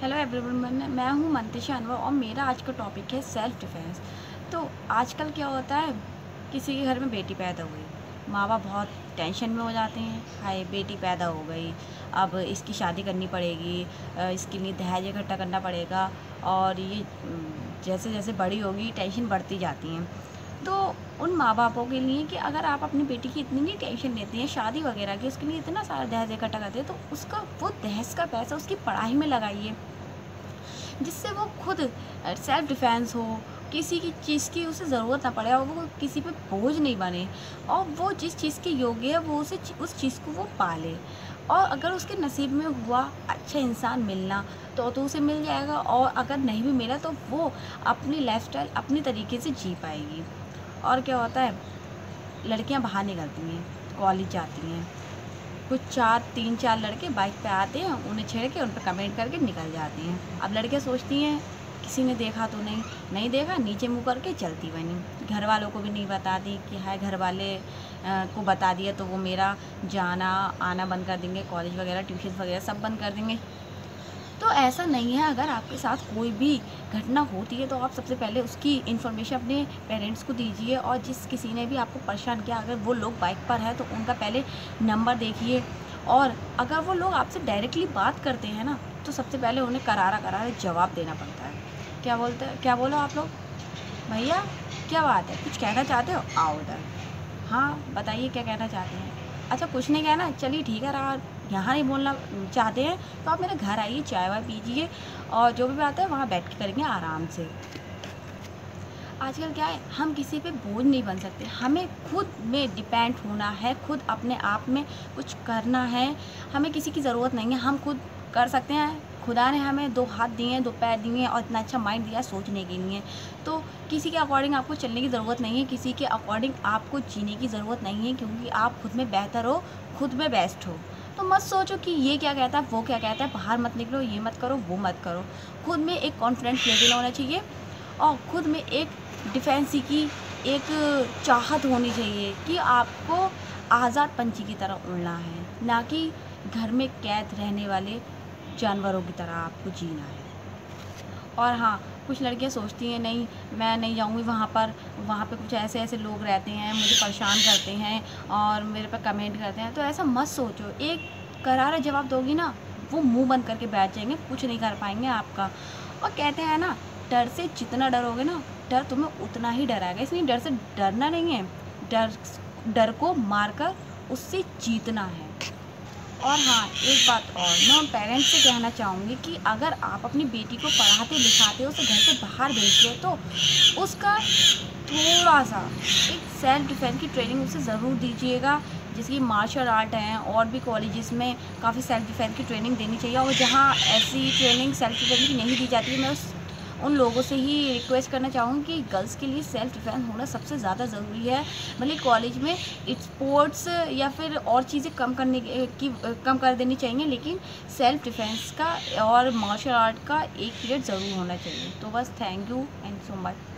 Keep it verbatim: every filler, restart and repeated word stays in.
Hello everyone, मैं हूँ मंतिशा अनवर और मेरा आज का टॉपिक है सेल्फ डिफेंस। तो आजकल क्या होता है, किसी के घर में बेटी पैदा हुई, माँ बाप बहुत टेंशन में हो जाते हैं। हाय, बेटी पैदा हो गई, अब इसकी शादी करनी पड़ेगी, इसके लिए दहेज इकट्ठा करना पड़ेगा, और ये जैसे जैसे बड़ी होगी टेंशन बढ़ती जाती हैं। तो उन माँ बापों के लिए कि अगर आप अपनी बेटी की इतनी नहीं टेंशन लेते हैं शादी वगैरह की, उसके लिए इतना सारा दहेज इकट्ठा करते हैं, तो उसका वो दहेज का पैसा उसकी पढ़ाई में लगाइए, जिससे वो खुद सेल्फ डिफेंस हो, किसी की चीज़ की उसे ज़रूरत ना पड़े और वो किसी पे बोझ नहीं बने, और वो जिस चीज़ के योग्य है वो उसे उस चीज़ को वो पाले। और अगर उसके नसीब में हुआ अच्छा इंसान मिलना तो तो उसे मिल जाएगा, और अगर नहीं भी मिला तो वो अपनी लाइफस्टाइल अपनी तरीके से जी पाएगी। और क्या होता है, लड़कियां बाहर निकलती हैं, कॉलेज जाती हैं, कुछ चार तीन चार लड़के बाइक पे आते हैं, उन्हें छेड़ के उन पर कमेंट करके निकल जाती हैं। अब लड़कियां सोचती हैं किसी ने देखा तो नहीं, नहीं देखा, नीचे मुँह करके चलती बनी। घर वालों को भी नहीं बताती कि हाय, घर वाले को बता दिया तो वो मेरा जाना आना बंद कर देंगे, कॉलेज वगैरह ट्यूशन वगैरह सब बंद कर देंगे। तो ऐसा नहीं है। अगर आपके साथ कोई भी घटना होती है तो आप सबसे पहले उसकी इन्फॉर्मेशन अपने पेरेंट्स को दीजिए, और जिस किसी ने भी आपको परेशान किया, अगर वो लोग बाइक पर है तो उनका पहले नंबर देखिए, और अगर वो लोग आपसे डायरेक्टली बात करते हैं ना तो सबसे पहले उन्हें करारा करारा जवाब देना पड़ता है। क्या बोलते हैं, क्या बोलो आप लोग, भैया क्या बात है, कुछ कहना चाहते हो, आओ उधर, हाँ बताइए क्या कहना चाहते हैं। अच्छा कुछ नहीं कहना, चलिए ठीक है, रहा यहाँ नहीं बोलना चाहते हैं तो आप मेरे घर आइए, चाय वाय पीजिए, और जो भी बात है वहाँ बैठ के करेंगे आराम से। आजकल क्या है, हम किसी पे बोझ नहीं बन सकते, हमें खुद में डिपेंड होना है, खुद अपने आप में कुछ करना है। हमें किसी की ज़रूरत नहीं है, हम खुद कर सकते हैं। खुदा ने हमें दो हाथ दिए हैं, दो पैर दिए हैं, और इतना अच्छा माइंड दिया है सोचने के लिए। तो किसी के अकॉर्डिंग आपको चलने की ज़रूरत नहीं है, किसी के अकॉर्डिंग आपको जीने की ज़रूरत नहीं है, क्योंकि आप खुद में बेहतर हो, खुद में बेस्ट हो। तो मत सोचो कि ये क्या कहता है, वो क्या कहता है, बाहर मत निकलो, ये मत करो, वो मत करो। खुद में एक कॉन्फिडेंस लेवल होना चाहिए, और खुद में एक डिफेंस की एक चाहत होनी चाहिए कि आपको आज़ाद पंछी की तरह उड़ना है, ना कि घर में कैद रहने वाले जानवरों की तरह आपको जीना है। और हाँ, कुछ लड़कियां सोचती हैं नहीं मैं नहीं जाऊंगी वहाँ पर, वहाँ पे कुछ ऐसे ऐसे लोग रहते हैं, मुझे परेशान करते हैं और मेरे पर कमेंट करते हैं। तो ऐसा मत सोचो, एक करारा जवाब दोगी ना, वो मुंह बंद करके बैठ जाएंगे, कुछ नहीं कर पाएंगे आपका। और कहते हैं ना, डर से जितना डरोगे ना, डर तुम्हें उतना ही डराएगा। इसलिए डर से डरना नहीं है, डर डर को मारकर उससे जीतना है। और हाँ, एक बात और मैं उन पेरेंट्स से कहना चाहूँगी कि अगर आप अपनी बेटी को पढ़ाते लिखाते हो, उसे घर से बाहर भेजते हो, तो उसका थोड़ा सा एक सेल्फ डिफेंस की ट्रेनिंग उसे ज़रूर दीजिएगा। जैसे कि मार्शल आर्ट हैं, और भी कॉलेजेस में काफ़ी सेल्फ डिफेंस की ट्रेनिंग देनी चाहिए। और जहाँ ऐसी ट्रेनिंग सेल्फ डिफेंस की नहीं दी जाती है, मैं उस उन लोगों से ही रिक्वेस्ट करना चाहूँगी कि गर्ल्स के लिए सेल्फ डिफेंस होना सबसे ज़्यादा ज़रूरी है। भले कॉलेज में स्पोर्ट्स या फिर और चीज़ें कम करने की कम कर देनी चाहिए, लेकिन सेल्फ डिफेंस का और मार्शल आर्ट का एक पीरियड ज़रूर होना चाहिए। तो बस, thank you and so much.